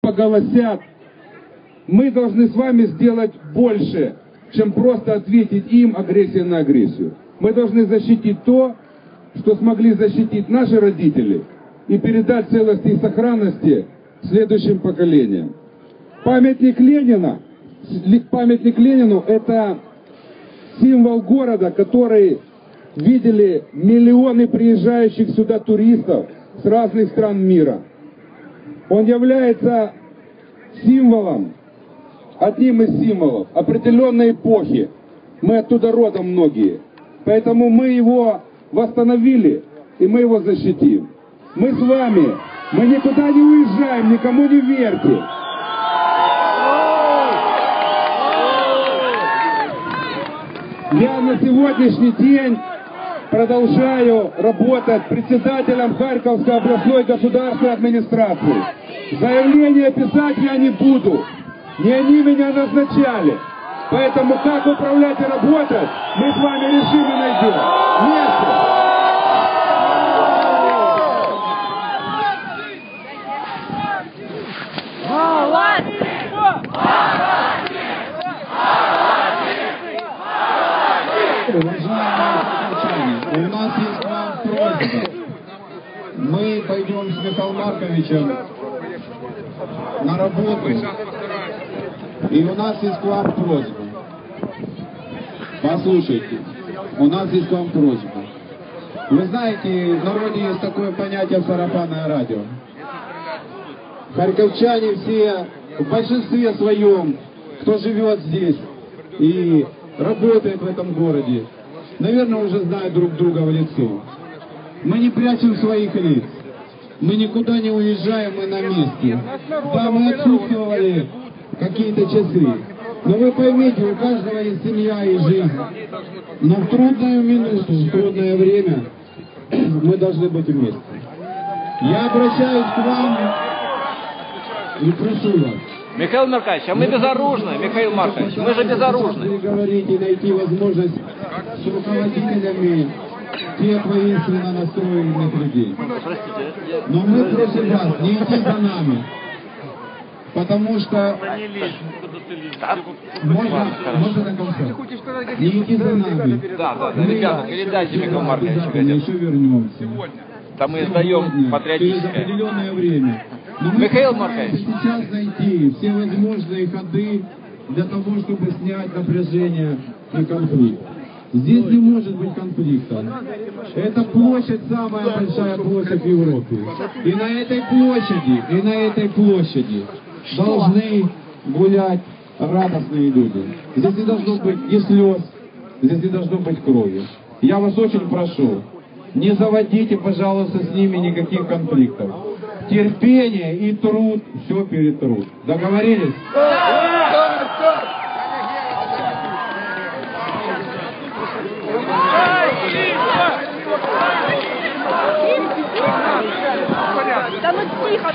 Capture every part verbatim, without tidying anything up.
поголосят. Мы должны с вами сделать больше, чем просто ответить им агрессией на агрессию. Мы должны защитить то, что смогли защитить наши родители, и передать целости и сохранности следующим поколениям. Памятник Ленина, памятник Ленину – это символ города, который видели миллионы приезжающих сюда туристов с разных стран мира. Он является символом, одним из символов определенной эпохи. Мы оттуда родом многие. Поэтому мы его восстановили, и мы его защитим. Мы с вами, мы никуда не уезжаем, никому не верьте. Я на сегодняшний день продолжаю работать председателем Харьковской областной государственной администрации. Заявление писать я не буду. Не они меня назначали. Поэтому как управлять и работать, мы с вами решим и найдем. Вместе. У нас есть к вам просьба. Мы пойдем с Михаилом Марковичем на работу. И у нас есть к вам просьба. Послушайте, у нас есть к вам просьба. Вы знаете, в народе есть такое понятие сарафанное радио. Харьковчане все, в большинстве своем, кто живет здесь и работает в этом городе, наверное, уже знают друг друга в лицо. Мы не прячем своих лиц. Мы никуда не уезжаем, мы на месте. Да, мы отсутствовали какие-то часы. Но вы поймите, у каждого есть семья и жизнь. Но в трудную минуту, в трудное время мы должны быть вместе. Я обращаюсь к вам и прошу вас. Михаил Маркович, а мы безоружны, Михаил Маркович, мы же безоружны. Говорить и найти возможность с руководителями тех воинственно настроенных людей. Но мы просим вас не идти за нами, потому что можно, можно на концерт. Не идти за нами. Да, да, да, ребята, передайте Михаилу Марковичу. Еще вернемся. Там мы издаем патриотическое. Через определенное время. Но мы Михаил Маркович. сейчас найти все возможные ходы для того, чтобы снять напряжение и конфликт. Здесь не может быть конфликта. Это площадь, самая большая площадь в Европе. И на этой площади, и на этой площади должны гулять радостные люди. Здесь не должно быть ни слез, здесь не должно быть крови. Я вас очень прошу, не заводите, пожалуйста, с ними никаких конфликтов. Терпение и труд все перетрут. Договорились? Да ну тихо,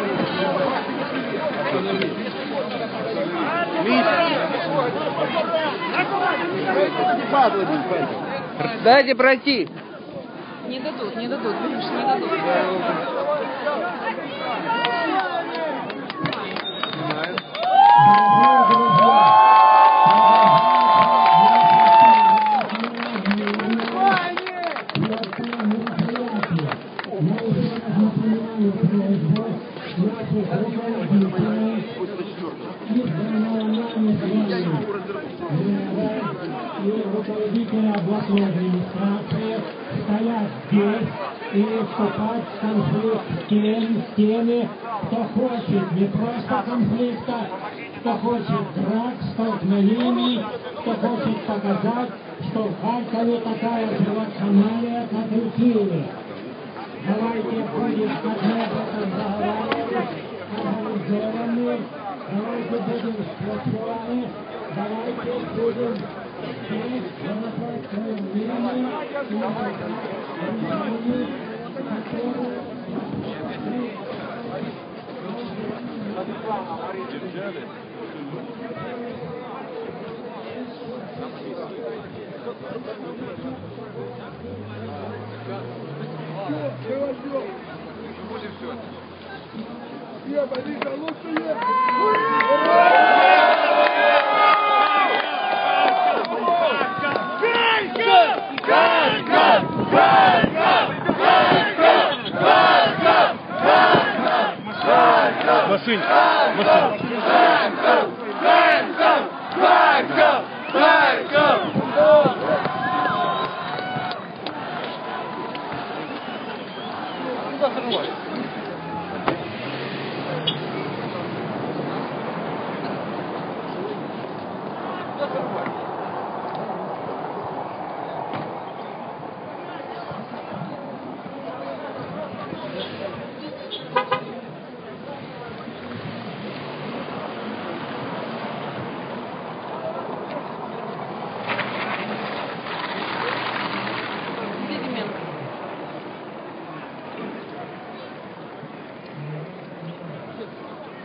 Дайте пройти. не дадут, не дадут, видишь, не дадут. Руководители областной администрации стоят здесь и вступать в конфликт с теми, с теми, кто хочет не просто конфликта, кто хочет драк, столкновений, кто хочет показать, что в Харькове такая же вакханалия, как и в Киеве. Давайте будем, как мы об этом заговаривали, организованы, давайте будем сплочены, давайте будем здесь, в напротив времени, и которые Все, все. Будем все. Машин. Машин.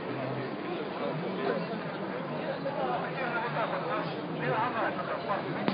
Thank you.